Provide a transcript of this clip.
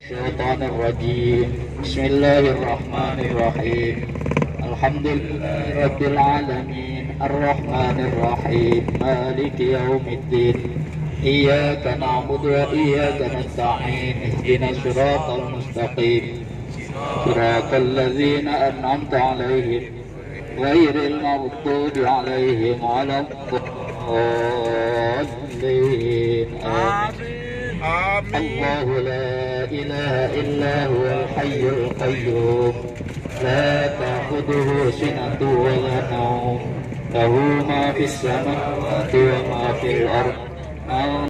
الشيطان الرجيم. بسم الله الرحمن الرحيم. الحمد لله رب العالمين الرحمن الرحيم مالك يوم الدين. إياك نعبد وإياك نستعين. اهدنا الصراط المستقيم صراط الذين أنعمت عليهم غير المغضوب عليهم ولا الضالين. الله لا إله إلا هو الحي القيوم لا تأخذه سنة ولا نوم له ما في السماوات وما في الأرض.